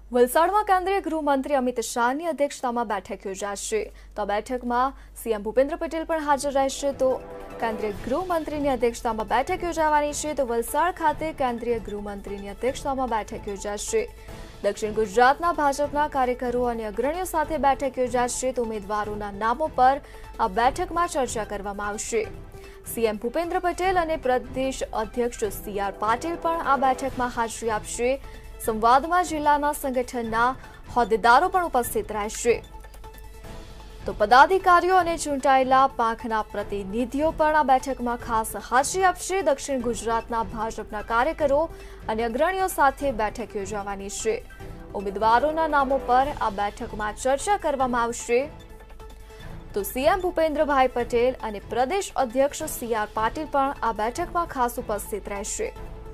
વલસાડમાં કેન્દ્રીય ગૃહમંત્રી અમિત શાહની અધ્યક્ષતામાં બેઠક યોજાશે તો બેઠકમાં સીએમ ભૂપેન્દ્ર પટેલ પણ હાજર રહેશે તો કેન્દ્રીય ગૃહમંત્રીની અધ્યક્ષતામાં બેઠક યોજાવાની છે તો વલસાડ ખાતે કેન્દ્રીય ગૃહમંત્રીની અધ્યક્ષતામાં બેઠક યોજાશે દક્ષિણ ગુજરાતના ભાજપના કાર્યકરો અને અગ્રણીઓ સાથે બેઠક યોજાશે તો ઉમેદવારોના નામો પર આ બેઠકમાં ચર્ચા કરવામાં આવશે સીએમ ભૂપેન્દ્ર પટેલ અને પ્રદેશ અધ્યક્ષ સીઆર પાટીલ પણ આ બેઠકમાં હાજરી આપશે સંવાદમાં જિલ્લાના સંગઠનના હોદ્દેદારો પણ ઉપસ્થિત રહેશે તો પદાધિકારીઓ અને ચૂંટાયેલા પાંખના પ્રતિનિધિઓ પણ આ બેઠકમાં ખાસ હાજરી આપશે દક્ષિણ ગુજરાતના ભાજપના કાર્યકરો અને અગ્રણીઓ સાથે બેઠક યોજાવાની છે ઉમેદવારોના નામો પર આ બેઠકમાં ચર્ચા કરવામાં આવશે તો સીએમ ભૂપેન્દ્રભાઈ પટેલ અને પ્રદેશ અધ્યક્ષ સીઆર પાટીલ પણ આ બેઠકમાં ખાસ ઉપસ્થિત રહેશે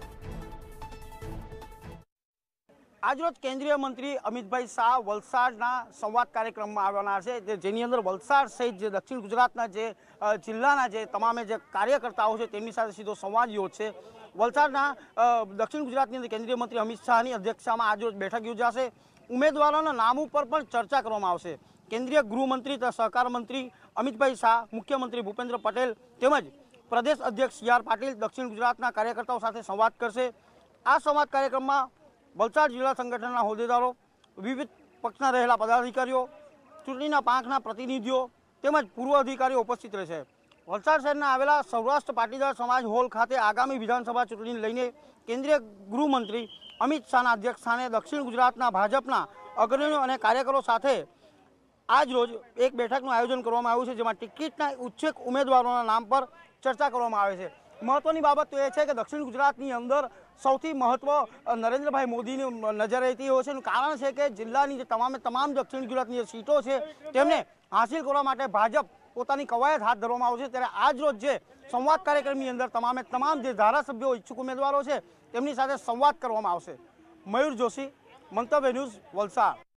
આજરોજ કેન્દ્રીય મંત્રી અમિતભાઈ શાહ વલસાડના સંવાદ કાર્યક્રમમાં આવવાના છે જેની અંદર વલસાડ સહિત જે દક્ષિણ ગુજરાતના જે જિલ્લાના જે તમામે જે કાર્યકર્તાઓ છે તેમની સાથે સીધો સંવાદ યોજશે વલસાડના દક્ષિણ ગુજરાતની અંદર કેન્દ્રીય મંત્રી અમિત શાહની અધ્યક્ષતામાં આજરોજ બેઠક યોજાશે ઉમેદવારોના નામ ઉપર પણ ચર્ચા કરવામાં આવશે કેન્દ્રીય ગૃહમંત્રી તથા સહકાર મંત્રી અમિતભાઈ શાહ મુખ્યમંત્રી ભૂપેન્દ્ર પટેલ તેમજ પ્રદેશ અધ્યક્ષ સીઆર પાટીલ દક્ષિણ ગુજરાતના કાર્યકર્તાઓ સાથે સંવાદ કરશે આ સંવાદ કાર્યક્રમમાં વલસાડ જિલ્લા સંગઠનના હોદ્દેદારો વિવિધ પક્ષના રહેલા પદાધિકારીઓ ચૂંટણીના પાંખના પ્રતિનિધિઓ તેમજ પૂર્વ અધિકારીઓ ઉપસ્થિત રહેશે વલસાડ શહેરના આવેલા સૌરાષ્ટ્ર પાટીદાર સમાજ હોલ ખાતે આગામી વિધાનસભા ચૂંટણીને લઈને કેન્દ્રીય ગૃહમંત્રી અમિત શાહના અધ્યક્ષસ્થાને દક્ષિણ ગુજરાતના ભાજપના અગ્રણીઓ અને કાર્યકરો સાથે આજ રોજ એક બેઠકનું આયોજન કરવામાં આવ્યું છે જેમાં ટિકિટના ઉચ્છેક ઉમેદવારોના નામ પર ચર્ચા કરવામાં આવે છે મહત્વની બાબત તો એ છે કે દક્ષિણ ગુજરાતની અંદર સૌથી મહત્વ નરેન્દ્રભાઈ મોદીની નજર રહેતી હોય છે કારણ છે કે જિલ્લાની જે તમામ દક્ષિણ ગુજરાતની જે સીટો છે તેમને હાંસિલ કરવા માટે ભાજપ પોતાની કવાયત હાથ ધરવામાં આવશે ત્યારે આજ રોજ જે સંવાદ કાર્યક્રમની અંદર તમામ જે ધારાસભ્યો ઈચ્છુક ઉમેદવારો છે તેમની સાથે સંવાદ કરવામાં આવશે મયુર જોશી મંતવ્ય ન્યૂઝ વલસાડ।